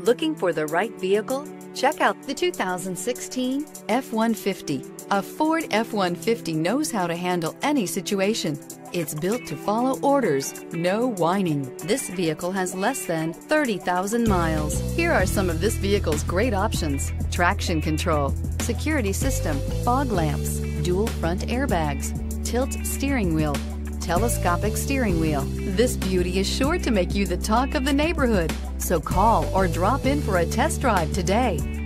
Looking for the right vehicle? Check out the 2016 F-150. A Ford F-150 knows how to handle any situation. It's built to follow orders, no whining. This vehicle has less than 30,000 miles. Here are some of this vehicle's great options: traction control, security system, fog lamps, dual front airbags, tilt steering wheel, telescopic steering wheel. This beauty is sure to make you the talk of the neighborhood. So call or drop in for a test drive today.